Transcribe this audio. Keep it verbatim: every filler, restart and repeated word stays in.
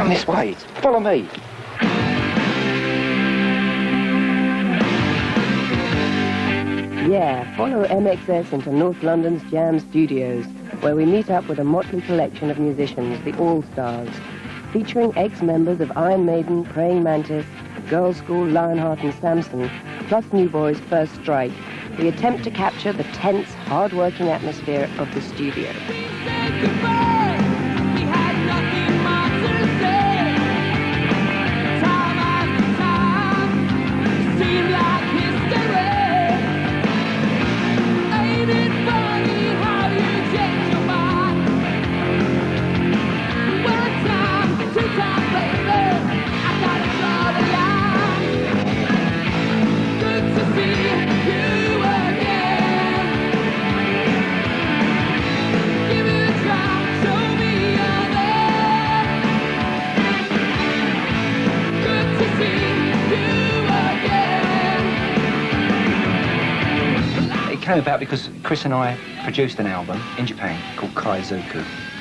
Come this way. Follow me. Yeah, follow M X S into North London's Jam Studios, where we meet up with a motley collection of musicians, the All-Stars, featuring ex-members of Iron Maiden, Praying Mantis, Girls' School, Lionheart and Samson, plus New Boy's First Strike. We attempt to capture the tense, hard-working atmosphere of the studio. It came about because Chris and I produced an album in Japan called Kaizoku.